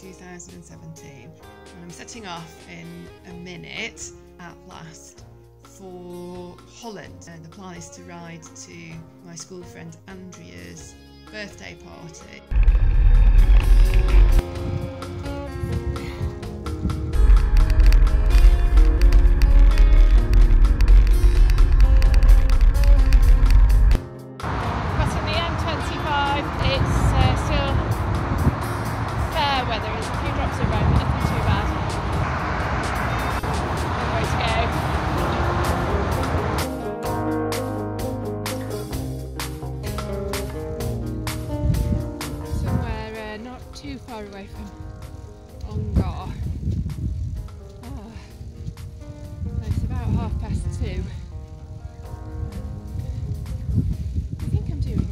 2017. I'm setting off in a minute at last for Holland. The plan is to ride to my school friend Andrea's birthday party. Away from Ongar. Oh, it's about 2:30. I think I'm doing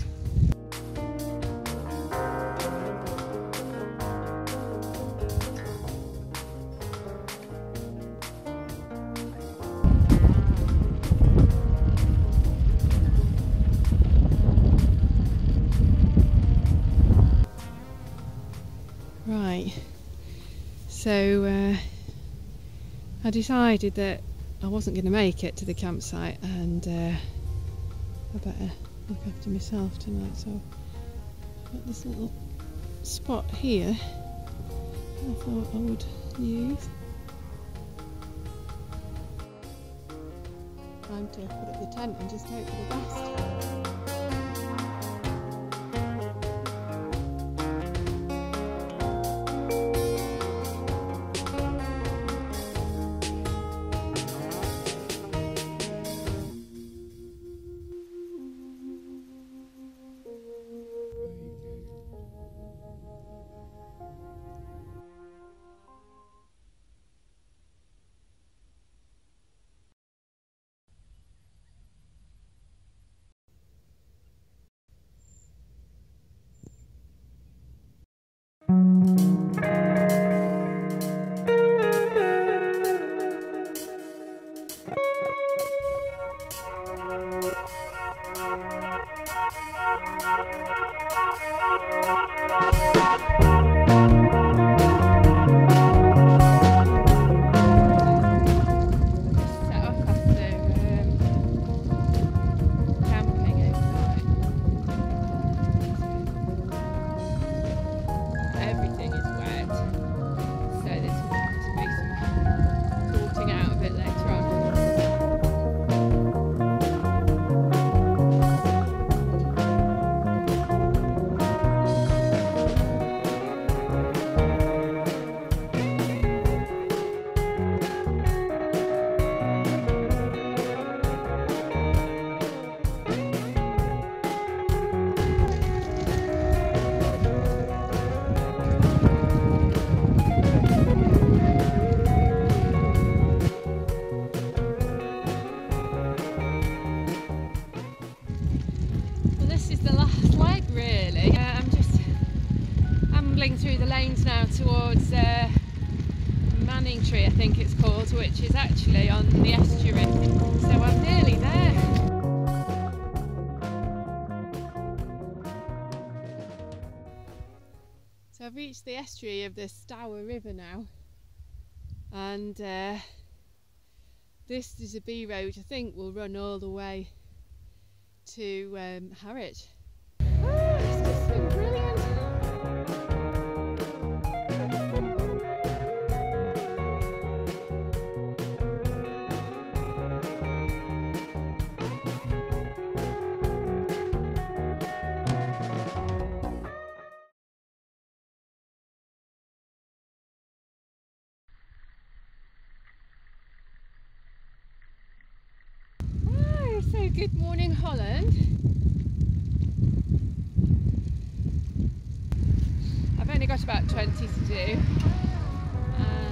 Right, so I decided that I wasn't going to make it to the campsite, and I better look after myself tonight, so I've got this little spot here I thought I would use. Time to put up the tent and just hope for the best. Through the lanes now towards Tree, I think it's called, which is actually on the estuary, so I'm nearly there. So I've reached the estuary of the Stour River now, and this is a B road I think will run all the way to Harwich. Oh, it's just so brilliant! So good morning, Holland. I've only got about 20 to do.